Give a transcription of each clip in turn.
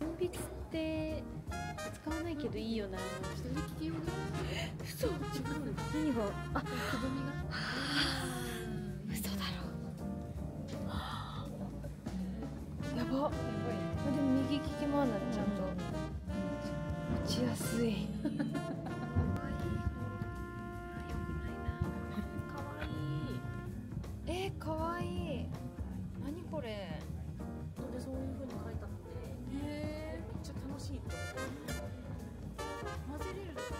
筆って使わないけどいいよな。 下に聞けような。 嘘。 違う。 何が？あ、 くぼみが。 嘘だろ。やば。あ、でも右利きもあるな、ちゃんと。打ちやすい。かわいい。何これ。 でそういう風に書いてあって、めっちゃ楽しいと思う。混ぜれるね。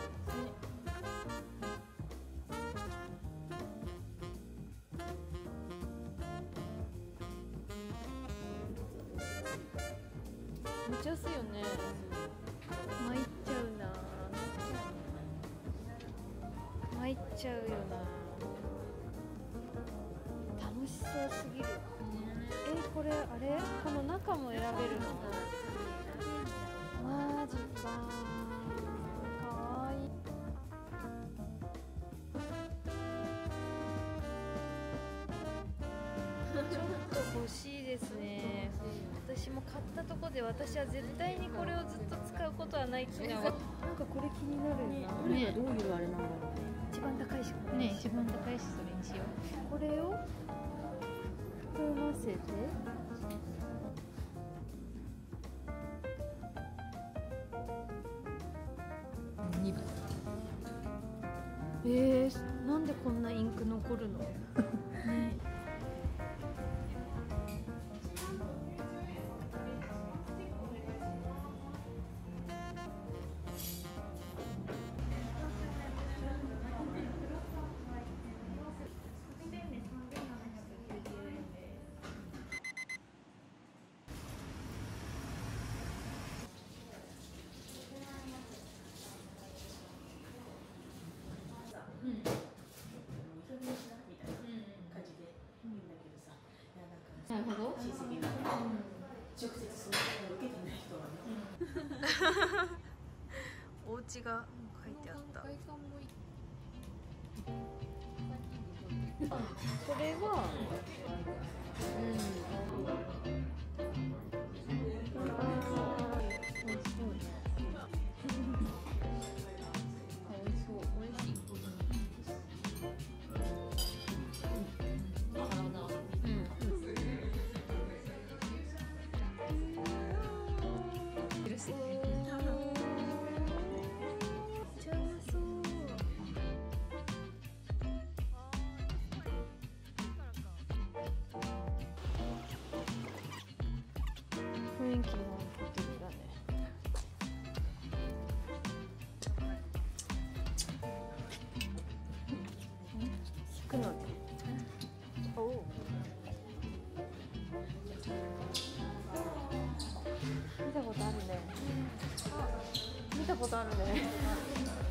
めっちゃ安いよね。参っちゃうな。参っちゃうよな。楽しそうすぎる。これあれ？この中も選べるの？マジか。かわいい。ちょっと欲しいですね。私も買ったとこで私は絶対にこれをずっと使うことはないっていうのはなんかこれ気になるな。 ね、どういうあれなんだろうね。 一番高いしこれね、一番高いしそれにしよう。 これを膨らませて 2番。 なんでこんなインク残るの？ね。 なるほど。 親戚が直接そのを受けてない人はね。 お家が書いてあった。 外観もいい。 これは美味しそうね。 美味しそう。美味しい。 雰囲気のホテルだね。引くので。おお。見たことあるね。見たことあるね。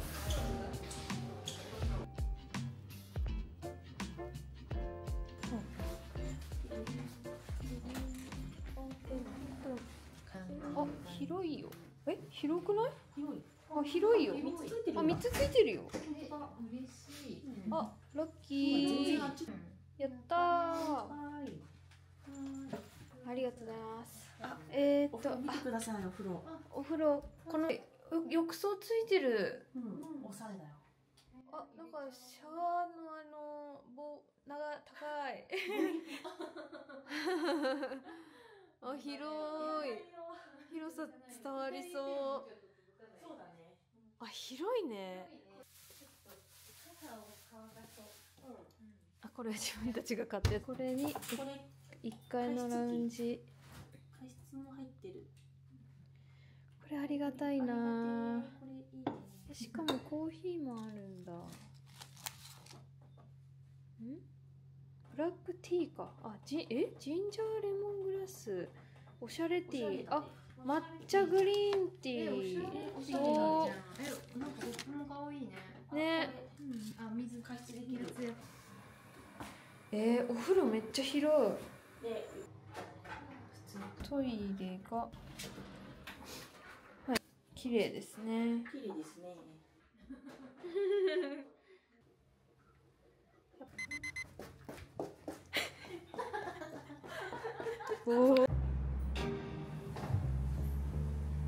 あ、広いよ。広くない？ 広い。 あ、広いよ。 三つついてる。 あ、3つついてるよ。 嬉しい。 あ、ラッキー。やったー。 はい。 ありがとうございます。 お風呂見てください。お風呂。 お風呂、この浴槽ついてる。 おしゃれだよ。 あ、なんかシャワーの高い。あ、広い。広さ伝わりそう。 そうだね。 あ、広いね。あ、これは自分たちが買って、これにこれ 1階のラウンジ。 加湿も入ってる。 これありがたいな。 これいいね。 しかもコーヒーもあるんだ。ブラックティーか。あ、ジンジャーレモングラス。おしゃれティー。あ、抹茶グリーンティー。そう。 なんかここも可愛いね。 ね。 あ、水加湿できる。 お風呂めっちゃ広い。 で、 トイレが。はい。綺麗ですね。 綺麗ですね。 おー。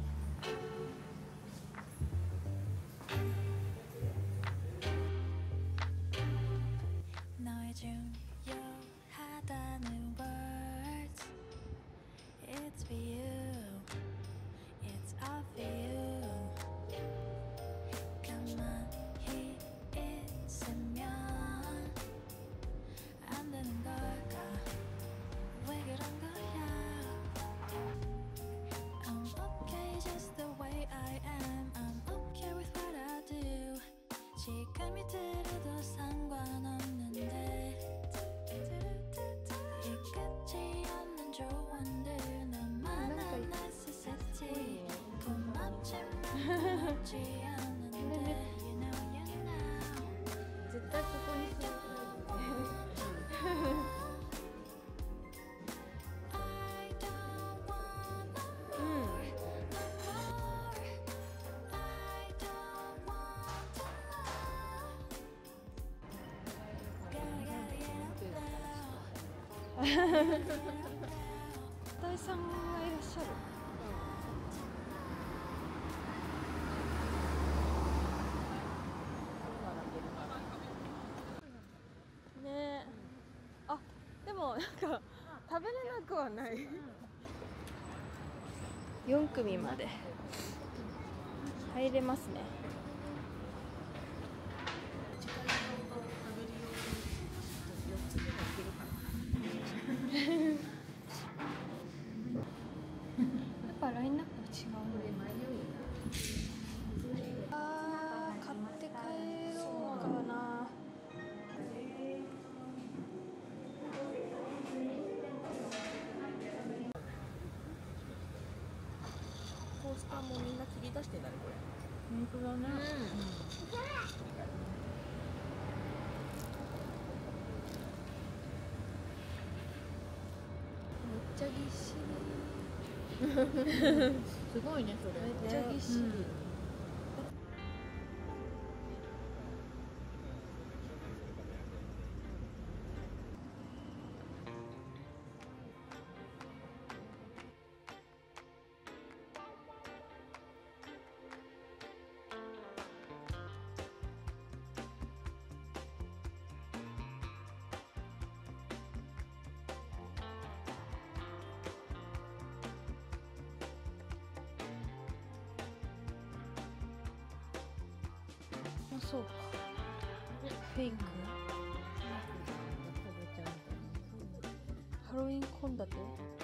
大さんがいらっしゃる。ねえ、あ、でもなんか食べれなくはない。4組まで入れますね。やっぱラインナップ違うね。あー、買って帰ろうかな。 コースターもみんな切り出してないこれ。 本当だね。 めっちゃぎっしすごいねそれ。 り。めっちゃぎっしり。あ、そうか。フェイク。ハロウィン献立。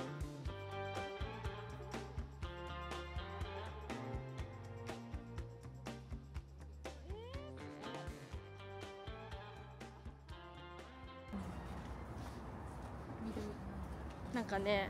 なんかね、